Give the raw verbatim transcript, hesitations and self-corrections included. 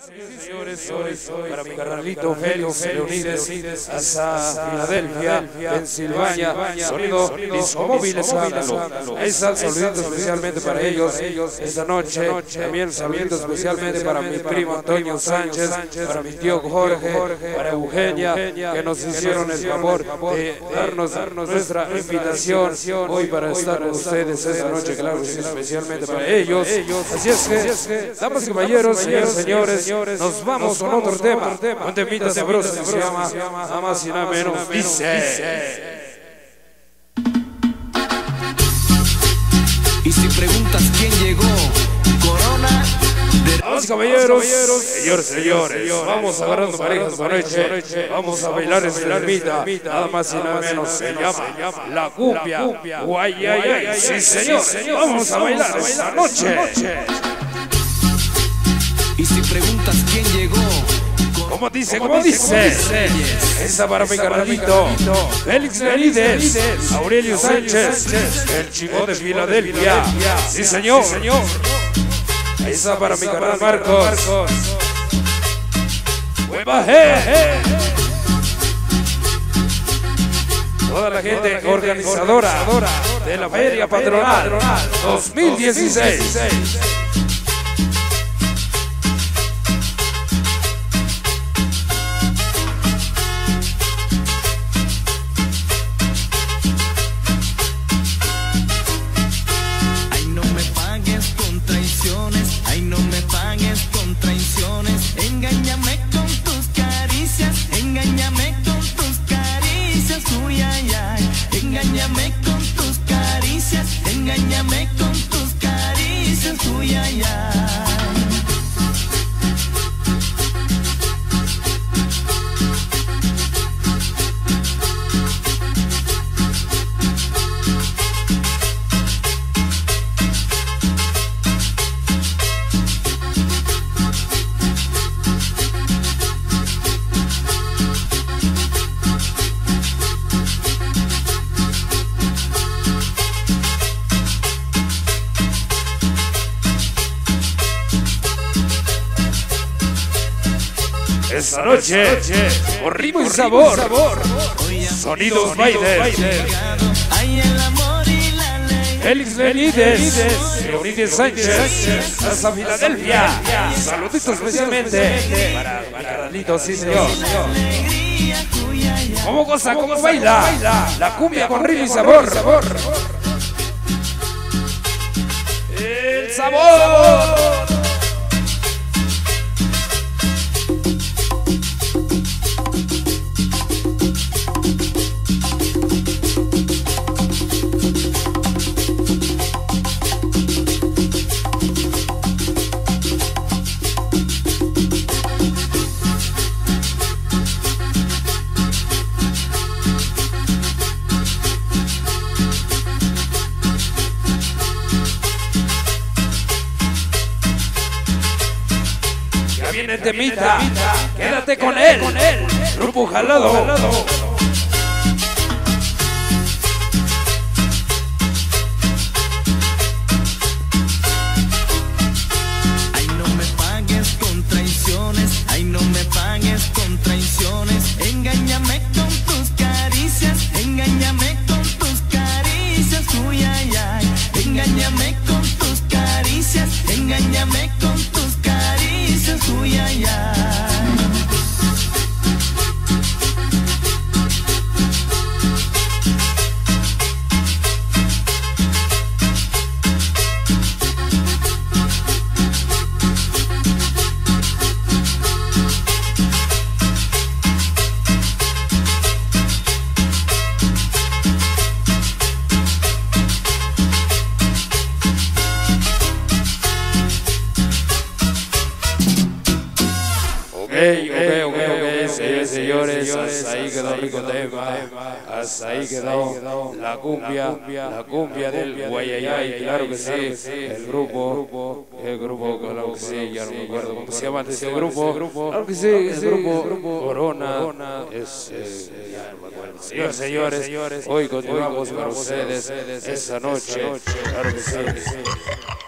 señores, soy para mi carnalito Félix Leonides, hasta Filadelfia, Pensilvania, sonido discomóvil, escándalo. Ahí está el saludito especialmente para ellos esta noche. También saludito especialmente para mi primo Antonio Sánchez, para mi tío Jorge, para Eugenia, que nos hicieron el favor de darnos nuestra invitación hoy para estar con ustedes esta noche, claro, especialmente para ellos. Así es que, damas y caballeros, señores, señores, nos vamos con otro tema, un temita sabroso que se llama nada más y nada menos, dice. Y si preguntas quién llegó, Corona. Damas y caballeros, señores, señores, vamos agarrando parejas esta noche, vamos a bailar esta temita, nada más y nada menos, se llama la cumbia, guay, ay, ay, sí señor, vamos a bailar esta noche. Y si preguntas quién llegó, ¿cómo dice? ¿Cómo dice? Esa para mi carnalito Félix Leonides, Aurelio Sánchez, el chico de Filadelfia. Sí, señor. Esa para mi carnal Marcos. ¡Hueva, je! Toda la gente organizadora de la Feria Patronal dos mil dieciséis. Engáñame con tus caricias, engáñame con tus caricias, uy, ay, ay. Esta noche, con ritmo y sabor, sonidos Biden, Félix Leonides, Leonides Sánchez, hasta Filadelfia. Saluditos especialmente para mi carnalito, sí señor. ¿Cómo goza, cómo baila la cumbia con ritmo y sabor? El sabor. Viene el temita, quédate con él, Grupo Jalado. Ay, no me pagues con traiciones, ay, no me pagues con traiciones. Engáñame con tus caricias, engáñame con tus caricias, uy, ay, ay. Engáñame con tus caricias, engáñame con tus caricias, uy, ay, ay. Ok, ok, ok, ok, señores, señores, hasta ahí quedó el rico tema, hasta ahí quedó la cumbia, la cumbia del Guayayay, claro que sí, el grupo, el grupo, claro que sí, ya no me acuerdo cómo se llama ese grupo, claro que sí, el grupo Corona, es, ya no me acuerdo. Señores, señores, hoy continuamos para ustedes esa noche, claro que sí.